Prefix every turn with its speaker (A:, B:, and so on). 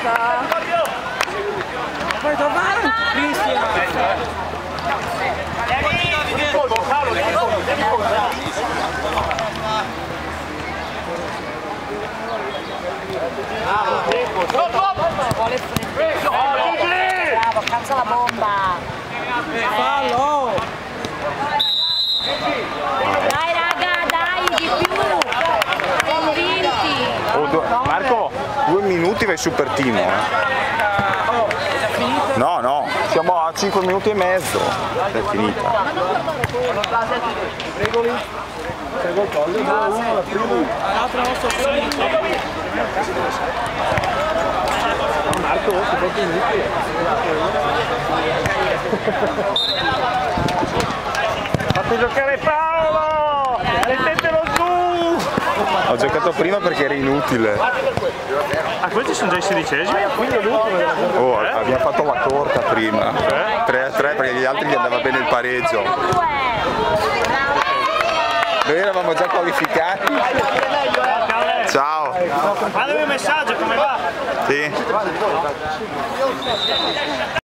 A: Vai davanti, Cristian!
B: Vuole bravo, calza la bomba!
A: Fallo!
B: Dai raga, dai, di più! Convinti!
C: Marco, 2 minuti vai super Timo. No, no, siamo a 5 minuti e mezzo. È finita.
A: Prego il collo, la prima, l'altra nostra finita. Marco, si può finire.
C: Fate giocare Paolo! Mettetelo su! Ho giocato prima perché era inutile.
D: Ah, questi sono già i 16esimi?
C: Oh, abbiamo fatto la corta prima. 3-3 perché gli altri gli andava bene il pareggio. Noi eravamo già qualificati. Ciao.
D: Mandami un messaggio, come va?
C: Sì.